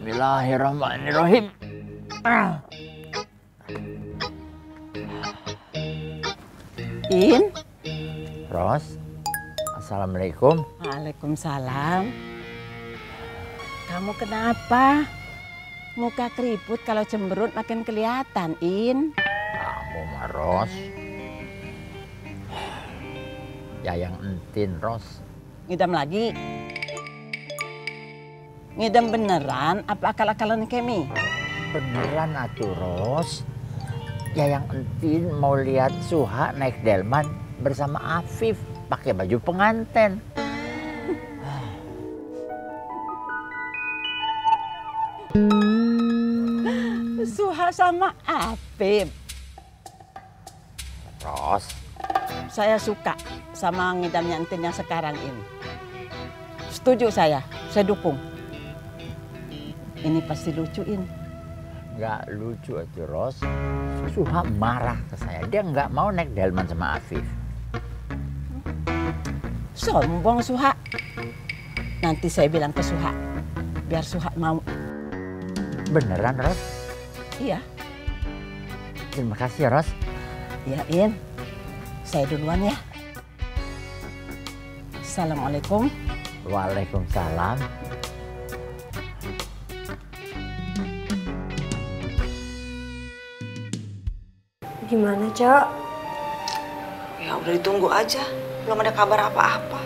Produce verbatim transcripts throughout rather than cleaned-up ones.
Bismillahirrahmanirrahim. Ah. In. Ros. Assalamualaikum. Waalaikumsalam. Kamu kenapa? Muka keriput kalau cemberut makin kelihatan, In. Kamu mah Ros. Yayang entin, Ros. Ngidam lagi. Ngidam beneran apa akal-akalan Kemi? Beneran atuh, Ros. Yayang entin mau lihat Suha naik delman bersama Afif pakai baju pengantin. Suha sama Afif. Ros. Saya suka sama ngidamnya entin yang sekarang ini. Setuju saya, saya dukung. Ini pasti lucuin. Nggak lucu atuh, Ros. Suha marah ke saya. Dia nggak mau naik delman sama Afif. Sombong Suha. Nanti saya bilang ke Suha, biar Suha mau. Beneran, Ros? Iya. Terima kasih, Ros. Iya, In. Saya duluan ya. Assalamualaikum. Waalaikumsalam. Gimana, Cok? Ya udah ditunggu aja, belum ada kabar apa-apa.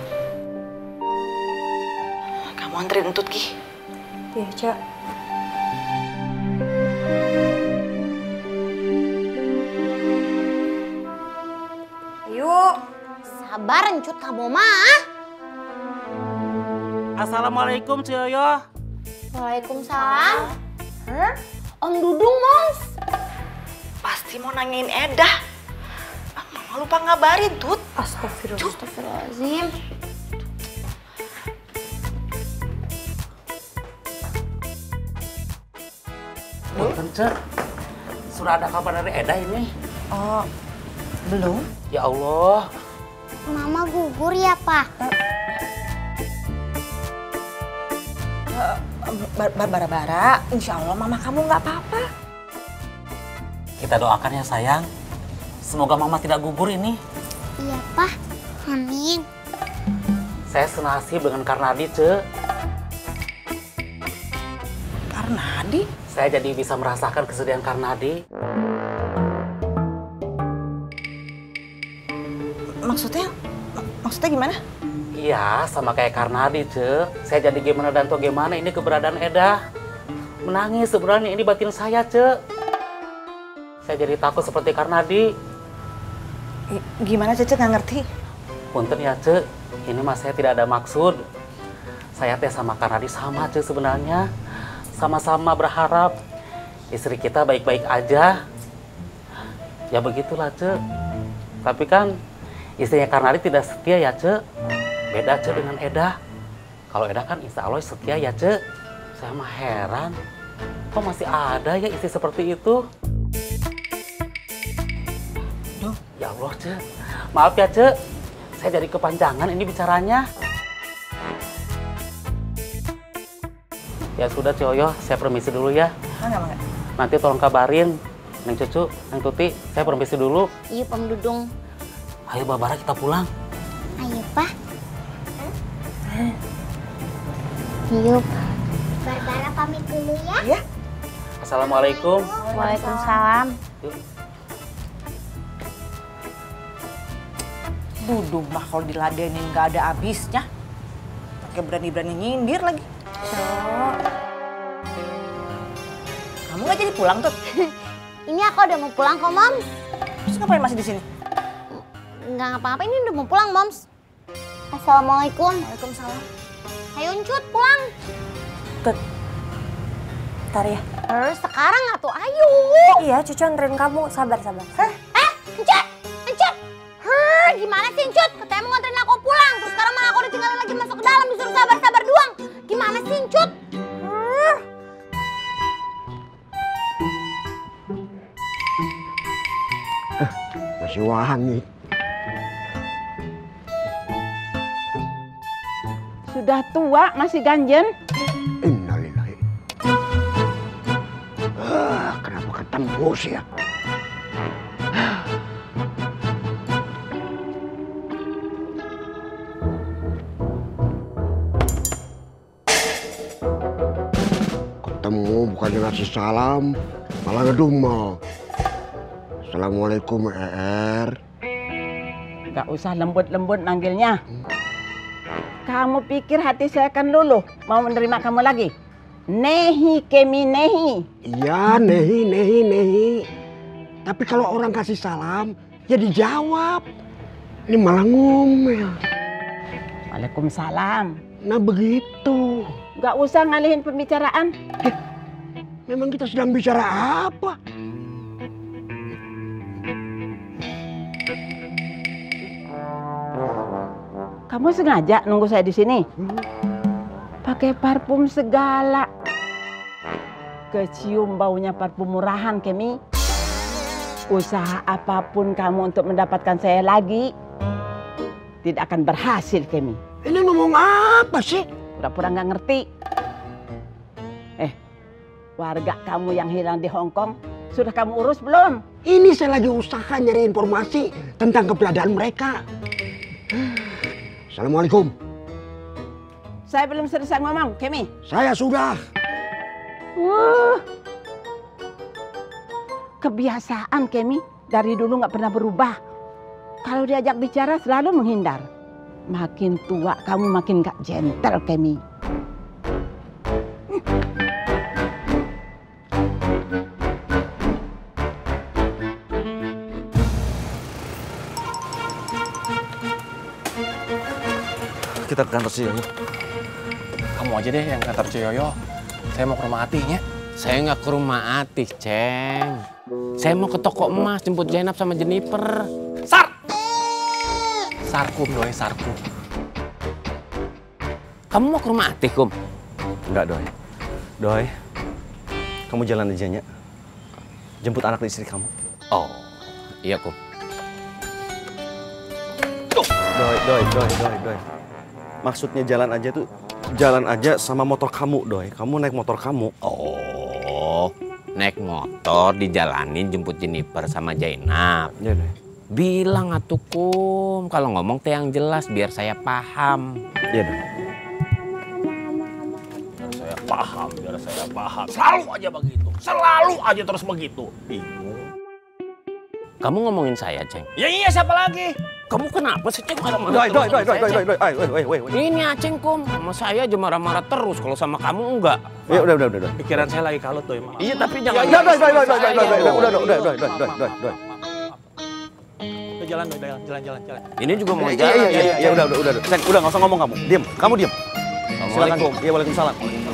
Kamu anterin Entut, Ki. Iya, Cok. Yuk, sabar Encut kamu mah. Assalamualaikum Ciyoyo. Waalaikumsalam. Huh? Om Dudung, Moms. Pasti mau nanyain Edah. Mama lupa ngabarin, Tut. Astagfirullah, astagfirullahaladzim. Punten, Cek. Sudah ada kabar dari Edah ini? Oh, belum? Ya Allah. Mama gugur ya, Pak? Bara-bara, insya Allah mama kamu nggak apa-apa. Kita doakan ya sayang. Semoga mama tidak gugur ini. Iya, Pak. Amin. Saya senasib dengan Karnadi, Cek. Karnadi? Saya jadi bisa merasakan kesedihan Karnadi. Maksudnya, maksudnya gimana? Iya, sama kayak Karnadi, Cek. Saya jadi gimana dan tuh gimana ini keberadaan Edah. Menangis sebenarnya ini batin saya, Cek. Saya jadi takut seperti Karnadi. Gimana, Cece nggak ngerti? Punten ya, Cek. Ini mas saya tidak ada maksud. Saya teh sama Karnadi sama, Cek, sebenarnya. Sama-sama berharap istri kita baik-baik aja. Ya begitulah, Cek. Tapi kan istrinya Karnadi tidak setia ya, Cek. Beda, Cek, dengan Edah. Kalau Edah kan insya Allah setia ya, Cek. Saya mah heran. Kok masih ada ya istri seperti itu? Duh, ya Allah, Cek. Maaf ya, Cek. Saya jadi kepanjangan ini bicaranya. Ya sudah, Ciyoyo. Saya permisi dulu ya. Enggak, enggak. Nanti tolong kabarin Neng Cucu, Neng Tuti. Saya permisi dulu. Iya, Om Dudung. Ayo, Babara, kita pulang. Ayo, Pak. Yuk. Barbara pamit dulu ya. Iya. Assalamualaikum. Waalaikumsalam. Yuk. Dudung mah kalau diladenin nggak ada habisnya. Pakai berani-berani nyindir lagi. Cok. Kamu nggak jadi pulang, Tut? Ini aku udah mau pulang kok, Moms. Terus ngapain masih di sini? Nggak ngapa-ngapain, ini udah mau pulang, Moms. Assalamualaikum. Waalaikumsalam. Ayo Encut, pulang. Tut. Bentar ya. Terus sekarang atuh, ayo. Iya, Cucu anterin kamu. Sabar, sabar. Eh, Encut, Encut. Heh, gimana sih Encut? Katanya mau nganterin aku pulang. Terus sekarang malah aku ditinggalin lagi masuk ke dalam. Disuruh sabar-sabar doang. Gimana sih Encut? Heh. Masih wangi. Sudah tua masih ganjen. Innalillahi. Bagus ya. Ketemu bukannya ngasih salam, malah ngedumel. Assalamualaikum, Er. Gak usah lembut-lembut manggilnya. Kamu pikir hati saya akan luluh mau menerima kamu lagi? Nehi Kemi nehi. Iya, nehi, nehi, nehi. Tapi kalau orang kasih salam, ya dijawab. Ini malah ngomel. Waalaikumsalam. Nah begitu. Gak usah ngalihin pembicaraan. Eh, memang kita sedang bicara apa? Kamu sengaja nunggu saya di sini? Pakai parfum segala. Kecium baunya parfum murahan, Kemi. Usaha apapun kamu untuk mendapatkan saya lagi tidak akan berhasil, Kemi. Ini ngomong apa sih? Pura-pura nggak ngerti. Eh, warga kamu yang hilang di Hong Kong sudah kamu urus belum? Ini saya lagi usaha nyari informasi tentang keberadaan mereka. Assalamualaikum. Saya belum selesai ngomong, Kemi. Saya sudah. Uh, kebiasaan Kemi dari dulu nggak pernah berubah. Kalau diajak bicara selalu menghindar. Makin tua kamu makin gak gentle, Kemi. Kita ke kantor si Yoyo. Kamu aja deh yang ke kantor si Yoyo. Saya mau ke rumah Atihnya. Saya nggak ke rumah Atih, Ceng. Saya mau ke toko emas jemput Zainab sama Jennifer. Sar! Sarkum, Doi, sarkum. Kamu mau ke rumah Atih, Kum? Enggak, Doi. Doi, kamu jalan aja, Nya. Jemput anak istri kamu. Oh, iya, Kum. Doi, Doi, Doi, Doi, Doi. Maksudnya jalan aja tuh, jalan aja sama motor kamu, Doi. Kamu naik motor kamu. Oh, naik motor dijalanin jemput Jennifer sama Zainab. Ya, Doi. Bilang atuh, Kum, kalau ngomong teh yang jelas biar saya paham. Iya, Doi. Biar saya paham, biar saya paham. Selalu aja begitu, selalu aja terus begitu. Bingung. Kamu ngomongin saya, Ceng? Ya iya, siapa lagi? Kamu kenapa sih, Ceng? Doi, Doi, Doi, Doi, Doi, Doi, Doi, Doi, Doi, Doi. Ini Aceng, Kum. Sama saya aja marah-marah terus. Kalau sama kamu enggak. Ya udah, udah, udah, udah. Pikiran saya lagi kalut, Doi. Iya, tapi jangan. Ya, Doi, Doi, Doi, Doi, Doi, Doi, Doi, udah, udah, udah, Doi, Doi, Doi, Doi, Doi. Jalan, Doi, jalan, jalan, jalan, jalan. Ini juga mau Iya, jalan. iya, iya, iya, udah, udah, udah. Ceng, udah nggak usah ngomong kamu. Diam, kamu diam. Assalamualaikum. Iya, waalaikumsalam.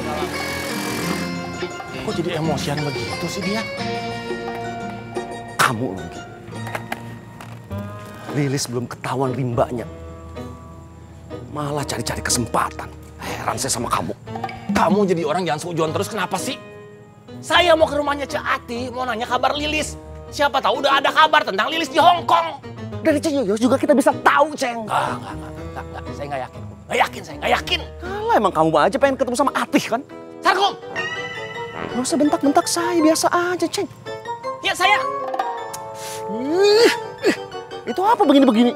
Kok jadi emosian begitu sih dia? Kamu mungkin. Lilis belum ketahuan rimbanya. Malah cari-cari kesempatan. Heran saya sama kamu. Kamu jadi orang jangan seujuan terus, kenapa sih? Saya mau ke rumahnya Cek Ati, mau nanya kabar Lilis. Siapa tahu udah ada kabar tentang Lilis di Hong Kong. Dari Cek Yoyo juga kita bisa tahu, Ceng. Enggak, enggak, enggak, enggak, enggak. Saya nggak yakin. Nggak yakin, saya nggak yakin. Kalau emang kamu aja pengen ketemu sama Atih kan? Sarkum! Gak usah bentak-bentak saya, biasa aja, Ceng. Ya, saya. Ih, ih, itu apa begini-begini?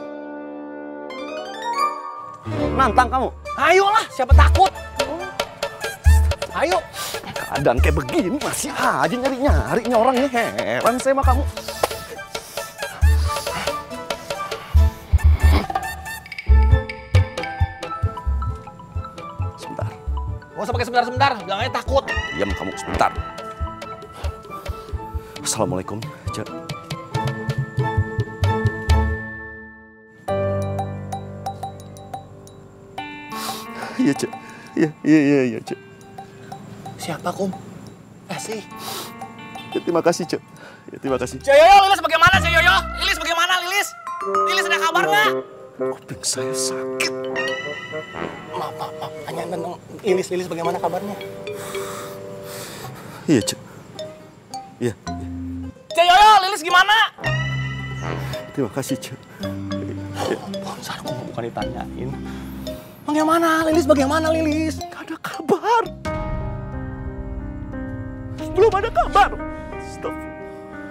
Nantang kamu? Ayolah, siapa takut? Ayo. Keadaan kayak begini masih aja nyari-nyarinya orangnya. Heran saya sama kamu. Sebentar. Gak usah pakai sebentar-sebentar, bilang aja takut. Diam kamu sebentar. Assalamualaikum, Cek. Iya, Cek. Iya, iya, iya, iya, Cek. Siapa, Kum? Eh, sih. Ya, terima kasih, Cek. Ya, terima kasih. Cek Yoyo, Lilis bagaimana, Cek Yoyo? Lilis bagaimana, Lilis? Lilis ada kabar nggak? Kuping saya sakit. Maaf, maaf, maaf. Tanya tentang Lilis, Lilis bagaimana kabarnya? Iya, Cek. Iya, iya. Cek Yoyo, Lilis gimana? Terima kasih, Cek. Ampun, Sarkum bukan ditanyain. Bagaimana, Lilis? Bagaimana, Lilis? Gak ada kabar. Belum ada kabar. Stop.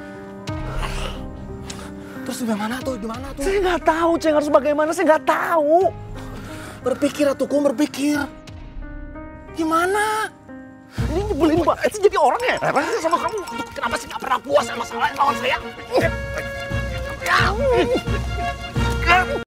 Terus gimana tuh? Gimana tuh? Saya nggak tahu, Ceng, harus bagaimana, saya nggak tahu. Berpikir atuh, Kum, berpikir. Gimana? Ini nyebelin banget sih jadi orang ya. Heran sih sama kamu. Kenapa sih nggak pernah puas sama masalah lawan saya?